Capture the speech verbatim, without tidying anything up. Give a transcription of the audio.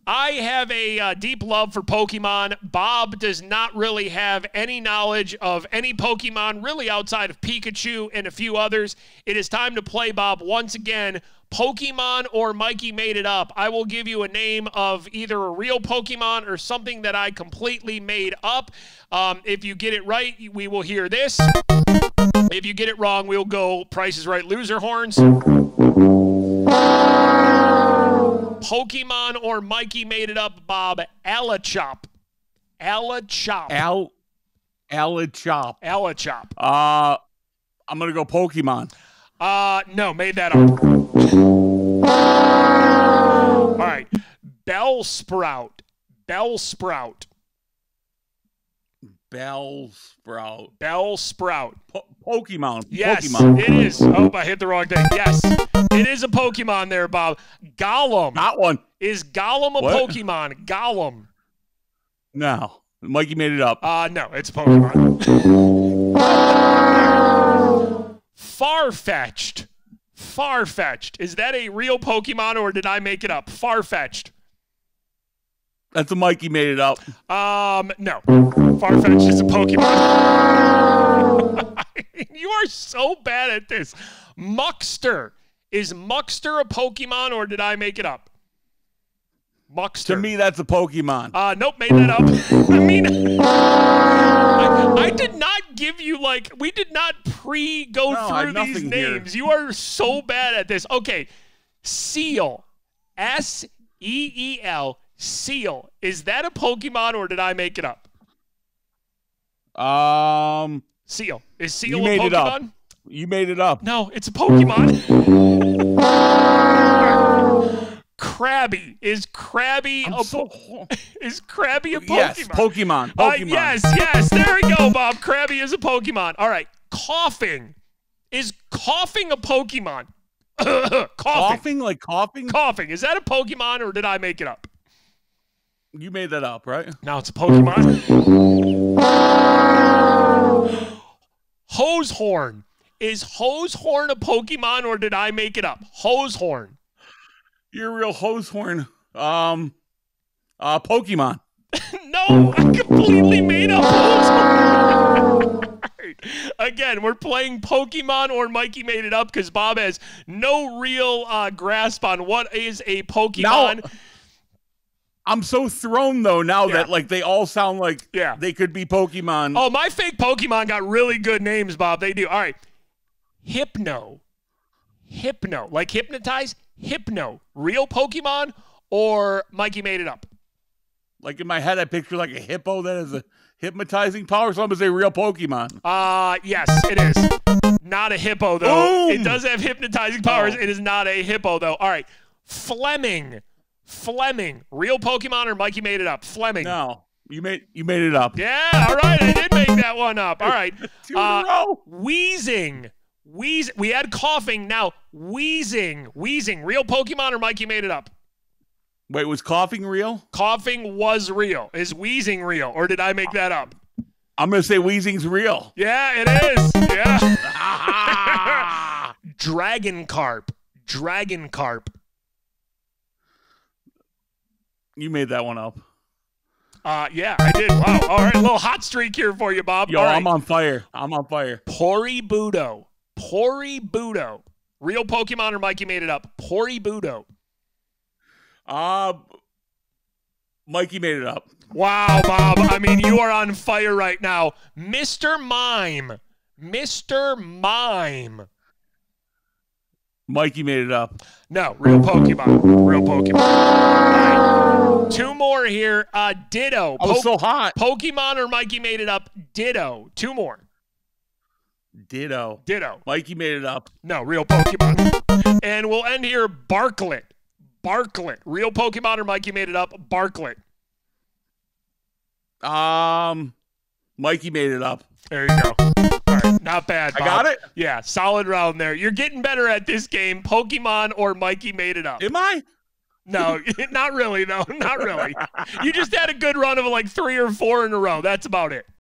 I have a uh, deep love for Pokemon. Bob does not really have any knowledge of any Pokemon, really outside of Pikachu and a few others. It is time to play, Bob, once again. Pokemon or Mikey made it up. I will give you a name of either a real Pokemon or something that I completely made up. Um, if you get it right, we will hear this. If you get it wrong, we'll go Price is Right loser horns. Pokemon or Mikey made it up, Bob. Alachop. Alachop. Al. Alachop. Alachop. Uh, I'm gonna go Pokemon. Uh, no, made that up. All right. Bellsprout. Bellsprout. Bellsprout. Bellsprout. Po Pokemon. Yes, Pokemon. it is. Oh, I hit the wrong thing. Yes, it is a Pokemon there, Bob. Gollum. Not one. Is Gollum a What? Pokemon? Gollum. No. Mikey made it up. Uh, no, it's a Pokemon. Farfetch'd. Farfetch'd. Is that a real Pokemon or did I make it up? Farfetch'd. That's a Mikey made it up. Um, no. Farfetch'd is a Pokemon. You are so bad at this. Muckster. Is Muckster a Pokemon or did I make it up? Muckster. To me, that's a Pokemon. Uh, nope, made that up. I mean, I, I did not give you, like, we did not pre-go No, I have through these nothing here. names. You are so bad at this. Okay, Seal. S E E L. Seal. Is that a Pokemon or did I make it up? Um, Seal. Is Seal you a made Pokemon? it up. You made it up. No, it's a Pokemon. Krabby. Is Krabby I'm a so po Is Krabby a Pokemon? Yes, Pokemon. Uh, Pokemon. yes, yes. There we go, Bob. Krabby is a Pokemon. All right. Coughing. Is coughing a Pokemon? coughing. Coughing like coughing? Coughing. Is that a Pokemon or did I make it up? You made that up, right? No, it's a Pokemon. Hosehorn. Is Hosehorn a Pokemon or did I make it up? Hosehorn. You're a real hosehorn. Um, uh, Pokemon. No, I completely made up Hosehorn. Again, we're playing Pokemon or Mikey made it up because Bob has no real uh, grasp on what is a Pokemon. Now, I'm so thrown, though, now Yeah. that, like, they all sound like Yeah. they could be Pokemon. Oh, my fake Pokemon got really good names, Bob. They do. All right. Hypno. Hypno. Like hypnotize? Hypno. Real Pokemon or Mikey made it up? Like, in my head, I picture, like, a hippo that has a hypnotizing power, so I'm going to say real Pokemon. Uh, yes, it is. Not a hippo, though. Boom! It does have hypnotizing powers. Oh. It is not a hippo, though. All right. Fleming. Fleming. Real Pokemon or Mikey made it up? Fleming. No, you made you made it up. Yeah, all right. I did make that one up. All right. Two in a row. Wheezing. Wheeze. We had coughing. Now, wheezing. Wheezing. Real Pokemon or Mikey made it up? Wait, was coughing real? Coughing was real. Is wheezing real or did I make that up? I'm going to say wheezing's real. Yeah, it is. Yeah. Dragon carp. Dragon carp. You made that one up. Uh, yeah, I did. Wow. All right, a little hot streak here for you, Bob. Yo, All right. I'm on fire. I'm on fire. Poribudo. Poribudo. Real Pokemon or Mikey made it up? Poribudo. Uh, Mikey made it up. Wow, Bob. I mean, you are on fire right now. Mister Mime. Mister Mime. Mikey made it up. No, real Pokemon. Real Pokemon. All right. Two more here. Uh, Ditto. I was so hot. Pokemon or Mikey made it up? Ditto. Two more. Ditto. Ditto. Mikey made it up. No, real Pokemon. And we'll end here. Barklet. Barklet. Real Pokemon or Mikey made it up? Barklet. Um, Mikey made it up. There you go. All right, not bad, Bob. I got it? Yeah, solid round there. You're getting better at this game. Pokemon or Mikey made it up? Am I? No, not really, though. Not really. You just had a good run of like three or four in a row. That's about it.